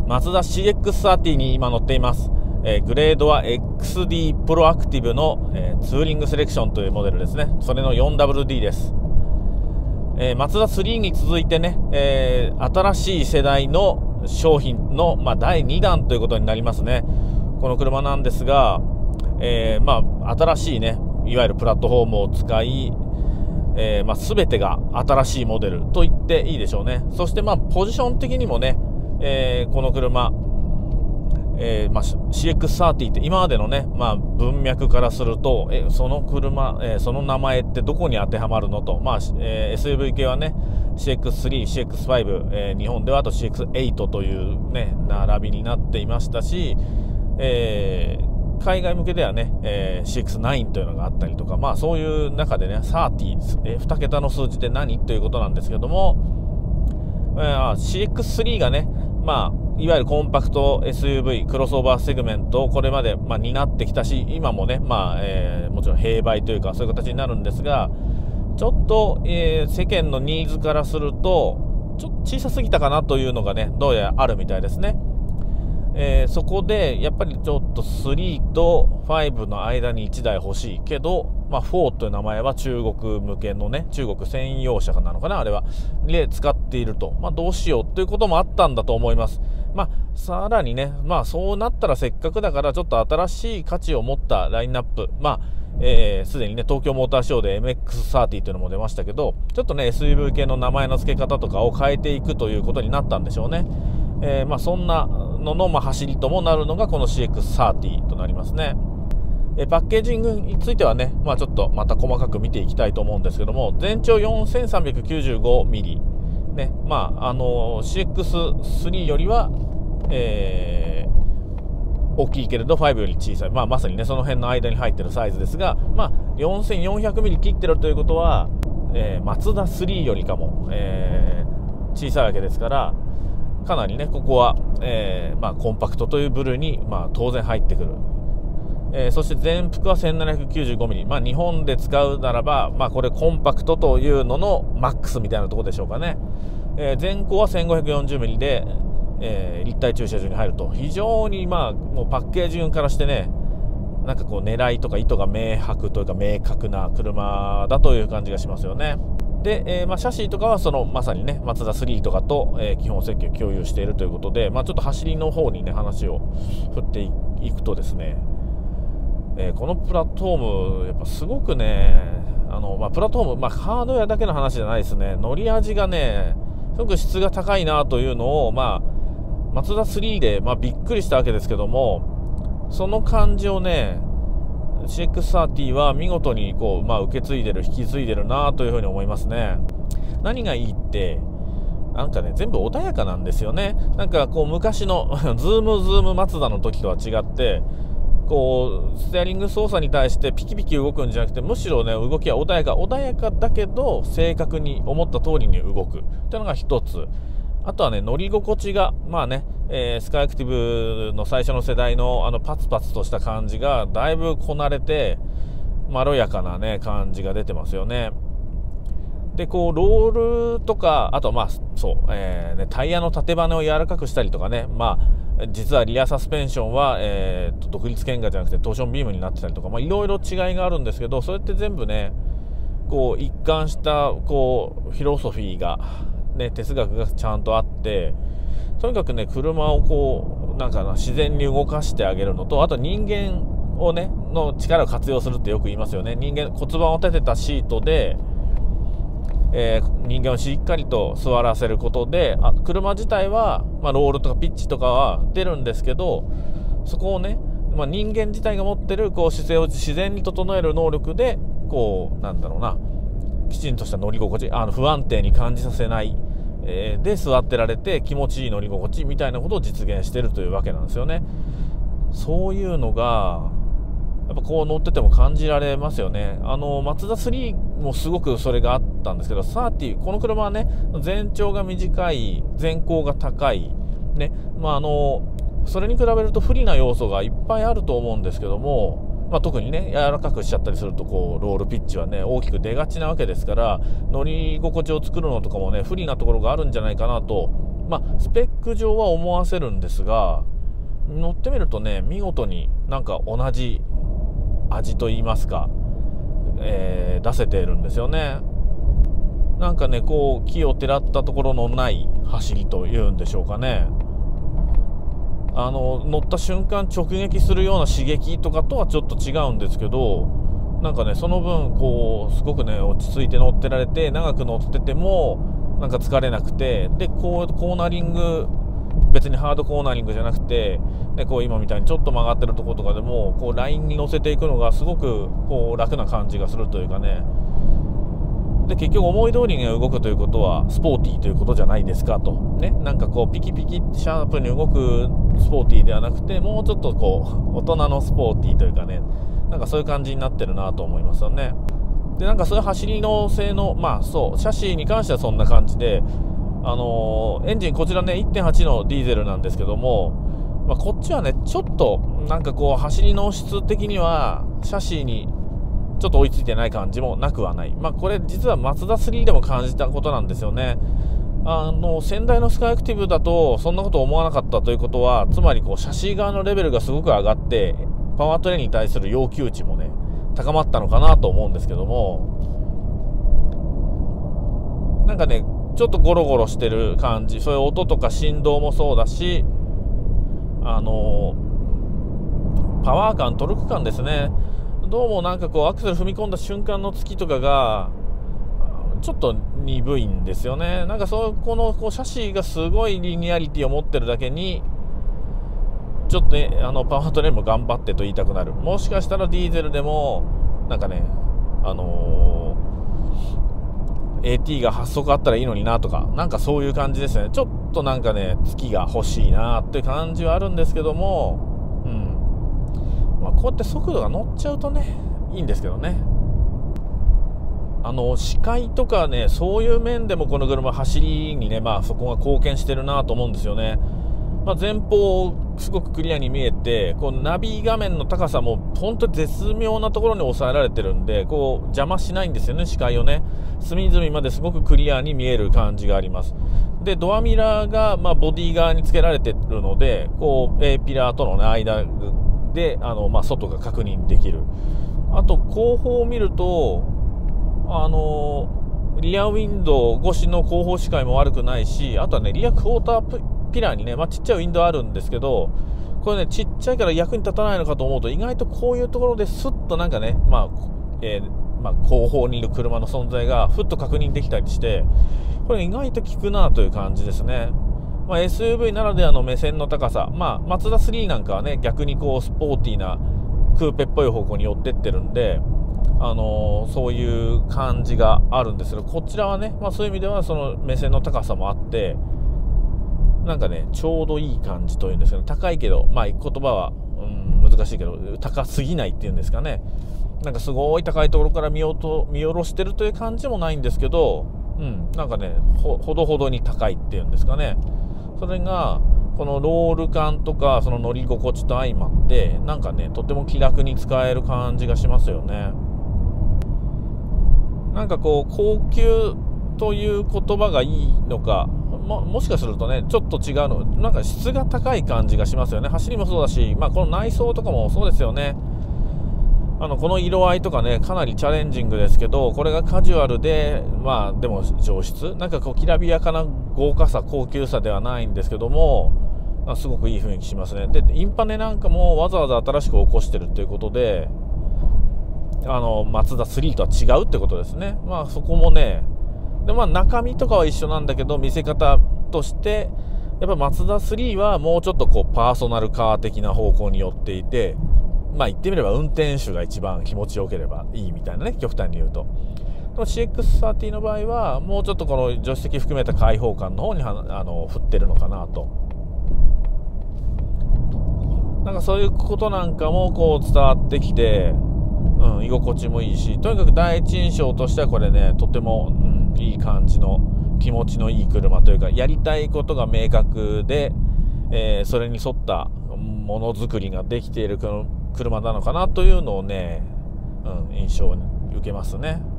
マツダ CX-30 に今乗っています。グレードは XD プロアクティブの、ツーリングセレクションというモデルですね。それの 4WD です。マツダ3に続いてね、新しい世代の商品の、第2弾ということになりますね。この車なんですが、新しいね、いわゆるプラットフォームを使い、全てが新しいモデルと言っていいでしょうね。そしてポジション的にもね、この車、CX-30 って今までのね、文脈からするとその車、その名前ってどこに当てはまるのと、SUV 系はね CX3、CX5、日本ではあと CX8 というね並びになっていましたし、海外向けではね、CX9 というのがあったりとか、そういう中でね30、2桁の数字で何ということなんですけども、CX3 がねいわゆるコンパクト SUV クロスオーバーセグメントをこれまで担ってきたし、今もねもちろん併売というかそういう形になるんですが、ちょっと、世間のニーズからするとちょっと小さすぎたかなというのがねどうやらあるみたいですね。そこでやっぱりちょっと3と5の間に1台欲しいけど、4という名前は中国向けのね、中国専用車なのかな、あれはで使っていると、どうしようということもあったんだと思います。さらにね、そうなったらせっかくだからちょっと新しい価値を持ったラインナップ、すでにね東京モーターショーで MX-30 というのも出ましたけど、ちょっとね SUV 系の名前の付け方とかを変えていくということになったんでしょうね。そんなのの、走りともなるのがこの CX-30 となりますね。パッケージングについてはね、ちょっとまた細かく見ていきたいと思うんですけども、全長 4395mm ね、CX3 よりは、大きいけれど5より小さい、まさにねその辺の間に入ってるサイズですが、4400mm 切ってるということは、マツダ3よりかも、小さいわけですから、かなりねここは、コンパクトという部類に、当然入ってくる。そして全幅は 1795mm、日本で使うならば、これコンパクトというののマックスみたいなところでしょうかね。全高は 1540mm で、立体駐車場に入ると、非常にもうパッケージ群からしてね、なんかこう狙いとか意図が明白というか明確な車だという感じがしますよね。で、シャシーとかはそのまさにねマツダ3とかと、基本設計を共有しているということで、ちょっと走りの方にね話を振っていくとですね、このプラットフォームやっぱすごくね、プラットフォーム、ハードウェアだけの話じゃないですね。乗り味がねすごく質が高いなというのをマツダ3で、びっくりしたわけですけども、その感じをね CX-30 は見事にこう、受け継いでる引き継いでるなというふうに思いますね。何がいいってなんかね全部穏やかなんですよね。なんかこう昔のズームマツダの時とは違って、こうステアリング操作に対してピキピキ動くんじゃなくて、むしろね動きは穏やかだけど正確に思った通りに動くというのが一つ。あとはね乗り心地がスカイアクティブの最初の世代のパツパツとした感じがだいぶこなれてまろやかなね感じが出てますよね。でこうロールとか、あとタイヤの縦バネを柔らかくしたりとかね、実はリアサスペンションは、独立懸架じゃなくてトーションビームになってたりとか、いろいろ違いがあるんですけど、それって全部ねこう一貫したこうフィロソフィーがね、哲学がちゃんとあって、とにかくね車をこう自然に動かしてあげるのと、あと人間をねの力を活用するってよく言いますよね。骨盤を立てたシートで、人間をしっかりと座らせることで、車自体は、ロールとかピッチとかは出るんですけど、そこをね、人間自体が持ってるこう姿勢を自然に整える能力でこうきちんとした乗り心地、不安定に感じさせない、で座ってられて気持ちいい乗り心地みたいなことを実現しているというわけなんですよね。そういうのがやっぱこう乗ってても感じられますよね。マツダ3もすごくそれがあったんですけど、30、この車はね全長が短い、全高が高いね、それに比べると不利な要素がいっぱいあると思うんですけども、特にね柔らかくしちゃったりするとこうロールピッチはね大きく出がちなわけですから、乗り心地を作るのとかもね不利なところがあるんじゃないかなと、 スペック上は思わせるんですが、乗ってみるとね、見事になんか同じ味といいますか、出せているんですよね。なんかね、こう木をてらったところのない走りというんでしょうかね。乗った瞬間直撃するような刺激とかとはちょっと違うんですけど、なんかね、その分こうすごくね落ち着いて乗ってられて、長く乗っててもなんか疲れなくて、でこうコーナリング、別にハードコーナリングじゃなくて、でこう今みたいにちょっと曲がってるところとかでもこうラインに乗せていくのがすごくこう楽な感じがするというかね。で結局思い通りに動くということはスポーティーということじゃないですかとね。なんかこうピキピキってシャープに動くスポーティーではなくて、もうちょっとこう大人のスポーティーというかね、なんかそういう感じになってるなと思いますよね。でなんかそういう走りの性能、そうシャシーに関してはそんな感じで、エンジンこちらね 1.8 のディーゼルなんですけども、こっちはねちょっとなんかこう走りの質的にはシャシーにちょっと追いついてない感じもなくはない。これ実はマツダ3でも感じたことなんですよね。先代のスカイアクティブだとそんなこと思わなかったということは、つまりこうシャシー側のレベルがすごく上がって、パワートレインに対する要求値もね高まったのかなと思うんですけども、なんかねちょっとゴロゴロしてる感じ、そういう音とか振動もそうだし、パワー感、トルク感ですね。どうもなんかこうアクセル踏み込んだ瞬間の突きとかがちょっと鈍いんですよね。なんかこのこうシャシーがすごいリニアリティを持ってるだけに、ちょっとねパワートレインも頑張ってと言いたくなる。もしかしたらディーゼルでもなんかねAT が発速あったらいいのになとか、なんかそういう感じですね。ちょっとなんかね突きが欲しいなっていう感じはあるんですけども、こうやって速度が乗っちゃうとねいいんですけどね。視界とかね、そういう面でもこの車走りにね、そこが貢献してるなと思うんですよね。前方すごくクリアに見えて、こうナビ画面の高さも本当に絶妙なところに抑えられてるんで、こう邪魔しないんですよね、視界をね。隅々まですごくクリアに見える感じがあります。でドアミラーがボディ側につけられてるので、こう A ピラーとの、ね、間で外が確認できる。あと後方を見るとリアウィンドウ越しの後方視界も悪くないし、あとはねリアクォーターピラーにね、ちっちゃいウィンドウあるんですけど、これねちっちゃいから役に立たないのかと思うと、意外とこういうところでスッとなんかね、後方にいる車の存在がふっと確認できたりして、これ意外と効くなという感じですね。SUV ならではの目線の高さ、マツダ3なんかはね逆にこうスポーティーなクーペっぽい方向に寄ってってるんで、そういう感じがあるんですけど、こちらはね、そういう意味ではその目線の高さもあって、なんかねちょうどいい感じというんですけど、高いけど言葉は、難しいけど高すぎないっていうんですかね。なんかすごい高いところから見下ろしてるという感じもないんですけど、なんかねほどほどに高いっていうんですかね。それがこのロール感とかその乗り心地と相まって、なんかねとても気楽に使える感じがしますよね。なんかこう高級という言葉がいいのか、もしかするとねちょっと違うの、なんか質が高い感じがしますよね。走りもそうだし、この内装とかもそうですよね。この色合いとかねかなりチャレンジングですけど、これがカジュアルででも上質、なんかこうきらびやかな豪華さ、高級さではないんですけども、すごくいい雰囲気しますね。でインパネなんかもわざわざ新しく起こしてるっていうことで、マツダ3とは違うってことですね。そこもね、で中身とかは一緒なんだけど、見せ方としてやっぱマツダ3はもうちょっとこうパーソナルカー的な方向に寄っていて、言ってみれば運転手が一番気持ちよければいいみたいなね、極端に言うと。でも CX30 の場合はもうちょっとこの助手席含めた開放感の方に振ってるのかなと。なんかそういうことなんかもこう伝わってきて、居心地もいいし、とにかく第一印象としてはこれねとても、いい感じの気持ちのいい車というか、やりたいことが明確で、それに沿ったものづくりができている車なのかなというのをね、印象に受けますね。